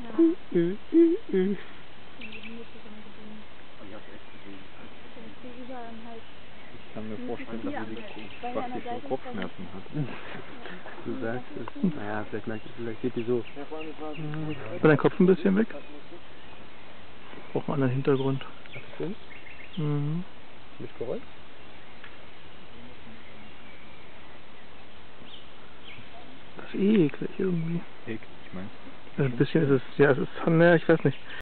Ich kann mir vorstellen, dass sie praktisch so Kopfschmerzen hat. Du sagst es. Naja, vielleicht geht die so. War dein Kopf ein bisschen weg? Braucht man einen Hintergrund. Ach, das stimmt? Mhm. Mit Geräusch? Das ist eklig irgendwie. Eklig, meinst du? Ein bisschen ist es, ja, es ist, naja, ich weiß nicht.